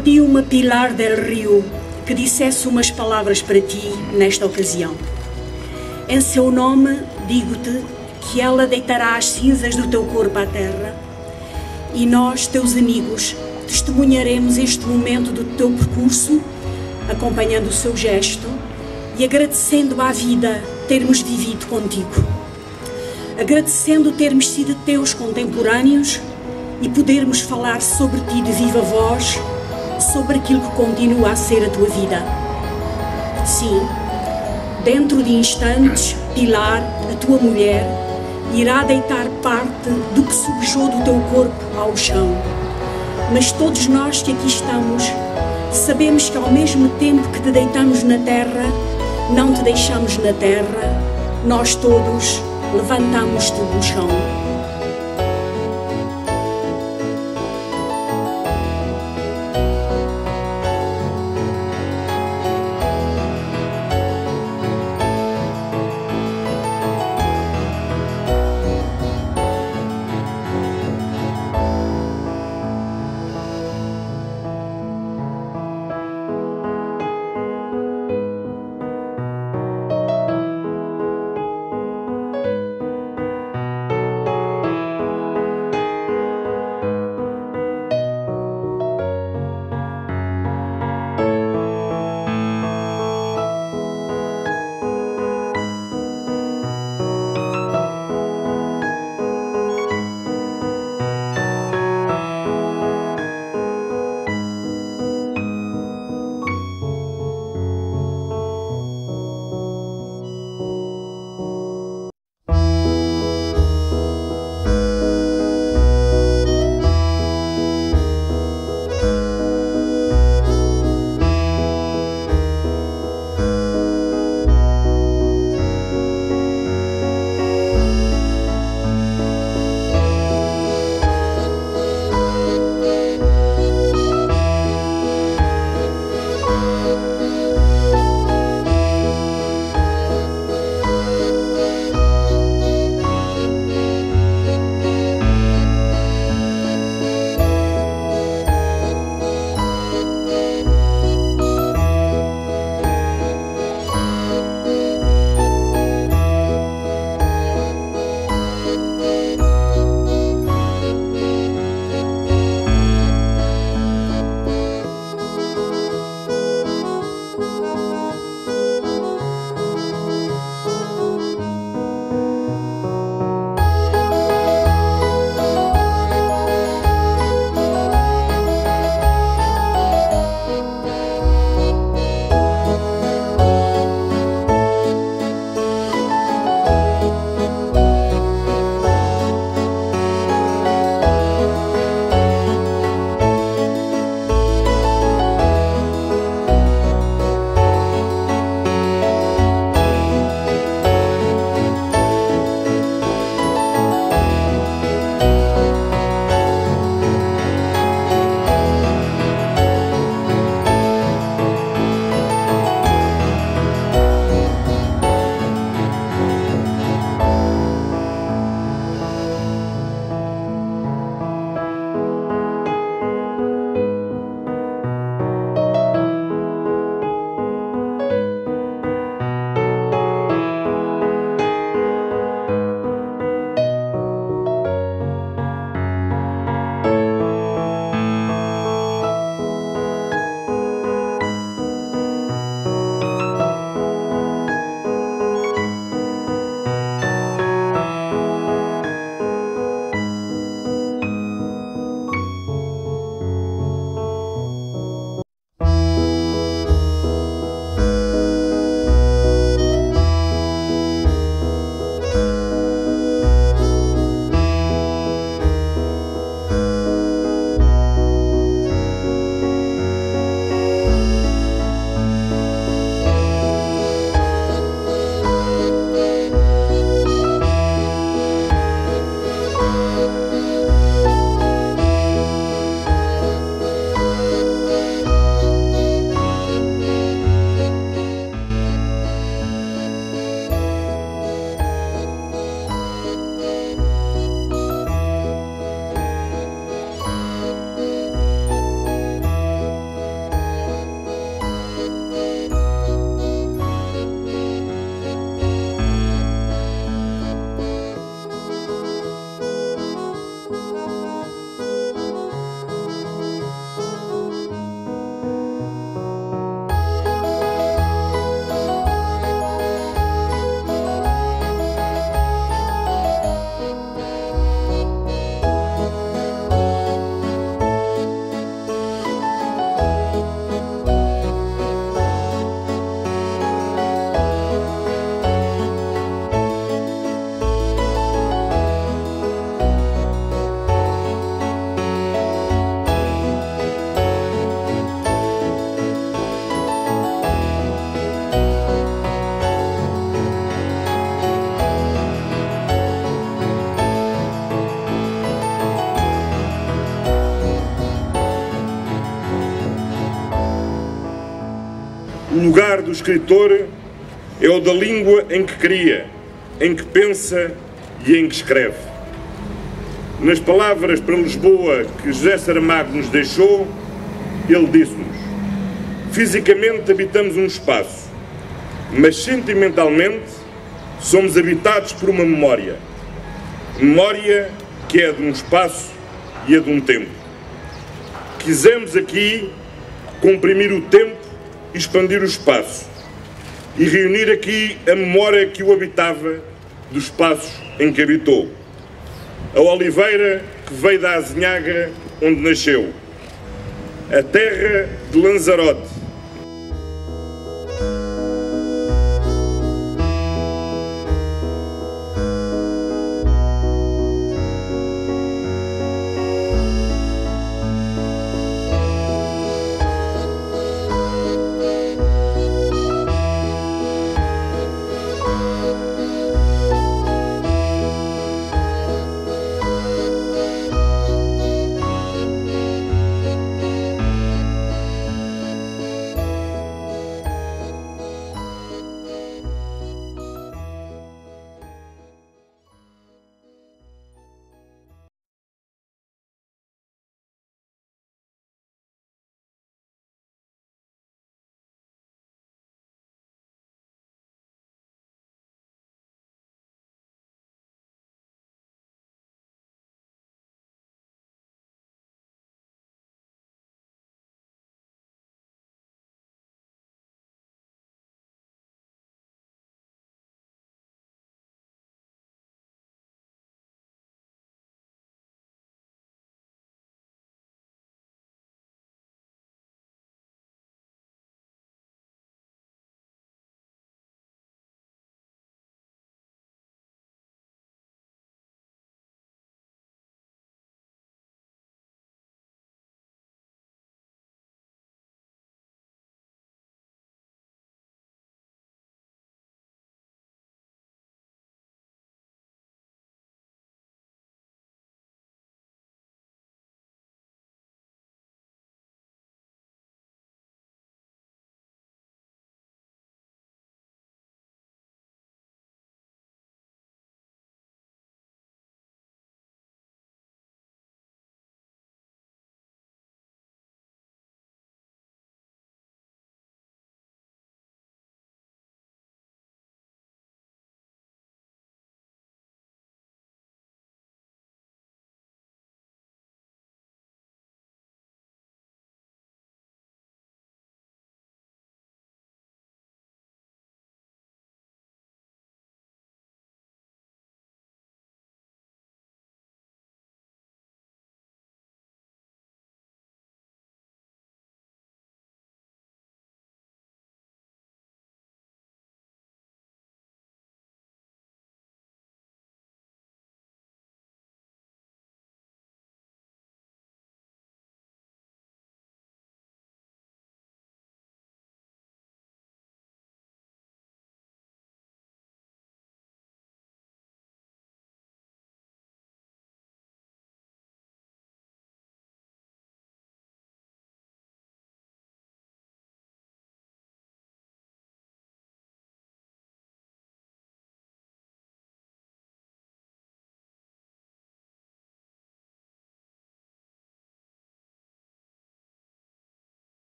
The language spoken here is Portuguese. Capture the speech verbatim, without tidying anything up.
pediu-me a Pilar del Rio que dissesse umas palavras para ti nesta ocasião. Em seu nome, digo-te que ela deitará as cinzas do teu corpo à terra e nós, teus amigos, testemunharemos este momento do teu percurso, acompanhando o seu gesto e agradecendo à vida termos vivido contigo. Agradecendo termos sido teus contemporâneos e podermos falar sobre ti de viva voz, sobre aquilo que continua a ser a tua vida. Sim, dentro de instantes, Pilar, a tua mulher, irá deitar parte do que subjou do teu corpo ao chão. Mas todos nós que aqui estamos, sabemos que ao mesmo tempo que te deitamos na terra, não te deixamos na terra, nós todos levantamos-te do chão. lugar do escritor é o da língua em que cria, em que pensa e em que escreve. Nas palavras para Lisboa que José Saramago nos deixou, ele disse-nos: fisicamente habitamos um espaço, mas sentimentalmente somos habitados por uma memória. Memória que é de um espaço e é de um tempo. Quisemos aqui comprimir o tempo e expandir o espaço e reunir aqui a memória que o habitava dos espaços em que habitou. A oliveira que veio da Azinhaga, onde nasceu. A terra de Lanzarote,